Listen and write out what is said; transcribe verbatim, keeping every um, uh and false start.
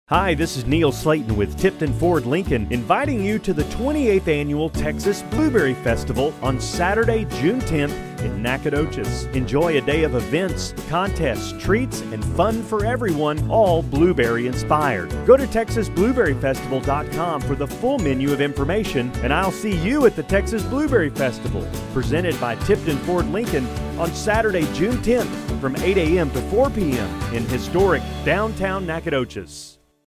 Hi, this is Neil Slayton with Tipton Ford Lincoln, inviting you to the twenty-eighth Annual Texas Blueberry Festival on Saturday, June tenth in Nacogdoches. Enjoy a day of events, contests, treats, and fun for everyone, all blueberry inspired. Go to texas blueberry festival dot com for the full menu of information, and I'll see you at the Texas Blueberry Festival, presented by Tipton Ford Lincoln on Saturday, June tenth from eight a m to four p m in historic downtown Nacogdoches.